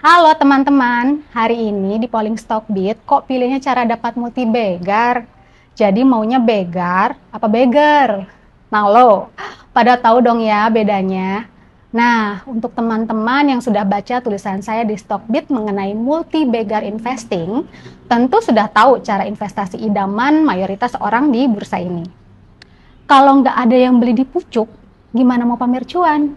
Halo teman-teman, hari ini di polling Stockbit kok pilihnya cara dapat multi beggar? Jadi maunya beggar apa beggar? Nah lo, pada tahu dong ya bedanya. Nah, untuk teman-teman yang sudah baca tulisan saya di Stockbit mengenai multi beggar investing, tentu sudah tahu cara investasi idaman mayoritas orang di bursa ini. Kalau nggak ada yang beli di pucuk, gimana mau pamer cuan?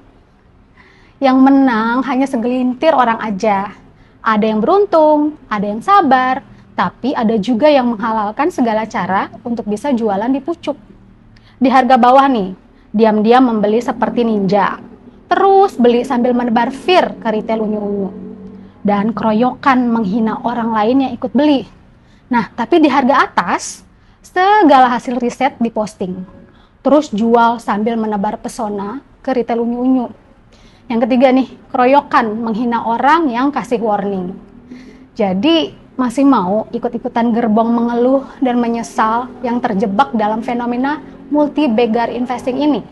Yang menang hanya segelintir orang aja. Ada yang beruntung, ada yang sabar, tapi ada juga yang menghalalkan segala cara untuk bisa jualan di pucuk. Di harga bawah nih, diam-diam membeli seperti ninja. Terus beli sambil menebar fear ke retail unyu-unyu. Dan keroyokan menghina orang lain yang ikut beli. Nah, tapi di harga atas, segala hasil riset diposting. Terus jual sambil menebar pesona ke retail unyu-unyu. Yang ketiga nih, keroyokan menghina orang yang kasih warning. Jadi masih mau ikut-ikutan gerbong mengeluh dan menyesal yang terjebak dalam fenomena multi beggar investing ini?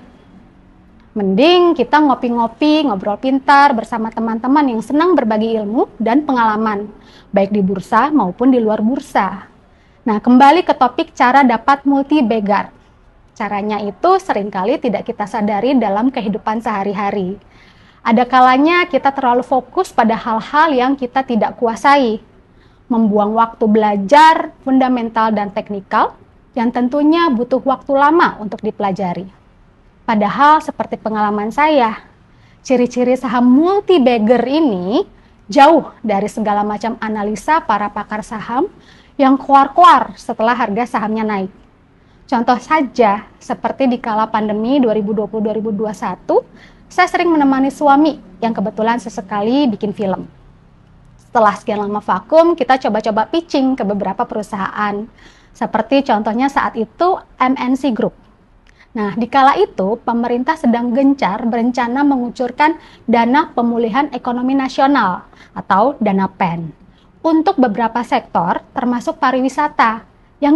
Mending kita ngopi-ngopi, ngobrol pintar bersama teman-teman yang senang berbagi ilmu dan pengalaman, baik di bursa maupun di luar bursa. Nah, kembali ke topik cara dapat multi beggar. Caranya itu seringkali tidak kita sadari dalam kehidupan sehari-hari. Ada kalanya kita terlalu fokus pada hal-hal yang kita tidak kuasai, membuang waktu belajar fundamental dan teknikal yang tentunya butuh waktu lama untuk dipelajari. Padahal seperti pengalaman saya, ciri-ciri saham multi bagger ini jauh dari segala macam analisa para pakar saham yang kuar-kuar setelah harga sahamnya naik. Contoh saja, seperti di kala pandemi 2020-2021, saya sering menemani suami yang kebetulan sesekali bikin film. Setelah sekian lama vakum, kita coba-coba pitching ke beberapa perusahaan. Seperti contohnya saat itu MNC Group. Nah, di kala itu pemerintah sedang gencar berencana mengucurkan dana pemulihan ekonomi nasional atau dana PEN untuk beberapa sektor termasuk pariwisata yang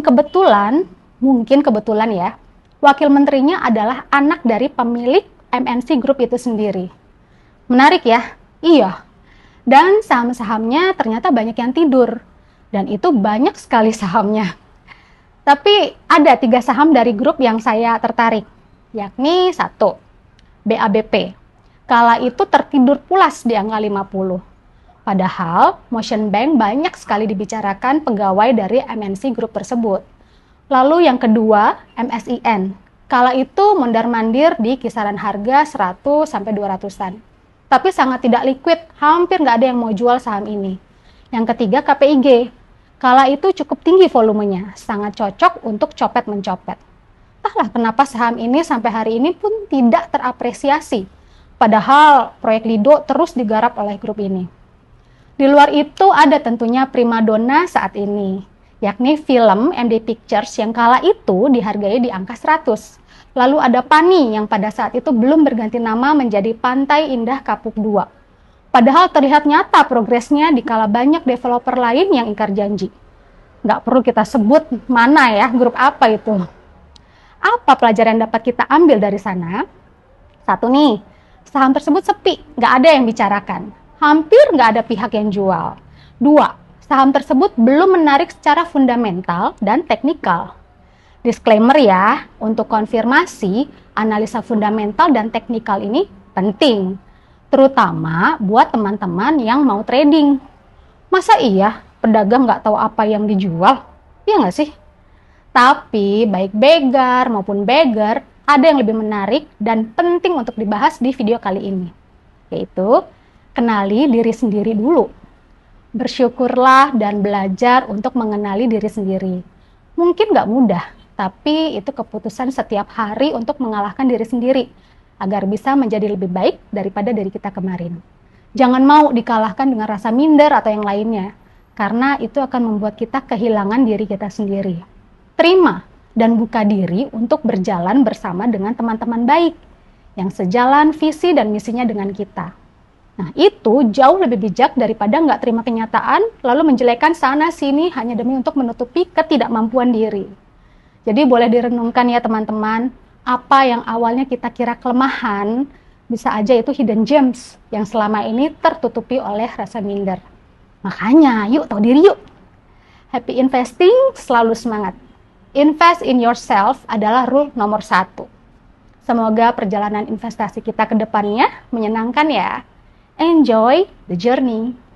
mungkin kebetulan ya, wakil menterinya adalah anak dari pemilik MNC Group itu sendiri. Menarik ya? Iya. Dan saham-sahamnya ternyata banyak yang tidur. Dan itu banyak sekali sahamnya. Tapi ada 3 saham dari grup yang saya tertarik. Yakni 1, BABP. Kala itu tertidur pulas di angka 50. Padahal Motion Bank banyak sekali dibicarakan pegawai dari MNC Group tersebut. Lalu yang kedua, MSIN. Kala itu mondar-mandir di kisaran harga 100-200-an. Tapi sangat tidak liquid, hampir nggak ada yang mau jual saham ini. Yang ketiga KPIG. Kala itu cukup tinggi volumenya, sangat cocok untuk copet-mencopet. Entahlah kenapa saham ini sampai hari ini pun tidak terapresiasi. Padahal proyek Lido terus digarap oleh grup ini. Di luar itu ada tentunya primadona saat ini, yakni film MD Pictures yang kala itu dihargai di angka 100. Lalu ada Pani yang pada saat itu belum berganti nama menjadi Pantai Indah Kapuk 2. Padahal terlihat nyata progresnya di kala banyak developer lain yang ingkar janji. Nggak perlu kita sebut mana ya, grup apa itu. Apa pelajaran dapat kita ambil dari sana? 1 nih, saham tersebut sepi, nggak ada yang bicarakan. Hampir nggak ada pihak yang jual. 2, saham tersebut belum menarik secara fundamental dan teknikal. Disclaimer ya, untuk konfirmasi, analisa fundamental dan teknikal ini penting. Terutama buat teman-teman yang mau trading. Masa iya pedagang nggak tahu apa yang dijual? Iya nggak sih? Tapi baik beggar maupun beggar, ada yang lebih menarik dan penting untuk dibahas di video kali ini. Yaitu, kenali diri sendiri dulu. Bersyukurlah dan belajar untuk mengenali diri sendiri. Mungkin nggak mudah, tapi itu keputusan setiap hari untuk mengalahkan diri sendiri agar bisa menjadi lebih baik daripada diri kita kemarin. Jangan mau dikalahkan dengan rasa minder atau yang lainnya, karena itu akan membuat kita kehilangan diri kita sendiri. Terima dan buka diri untuk berjalan bersama dengan teman-teman baik yang sejalan visi dan misinya dengan kita. Nah, itu jauh lebih bijak daripada nggak terima kenyataan lalu menjelekkan sana-sini hanya demi untuk menutupi ketidakmampuan diri. Jadi boleh direnungkan ya teman-teman, apa yang awalnya kita kira kelemahan bisa aja itu hidden gems yang selama ini tertutupi oleh rasa minder. Makanya, yuk tahu diri yuk. Happy investing, selalu semangat. Invest in yourself adalah rule nomor 1. Semoga perjalanan investasi kita ke depannya menyenangkan ya. Enjoy the journey.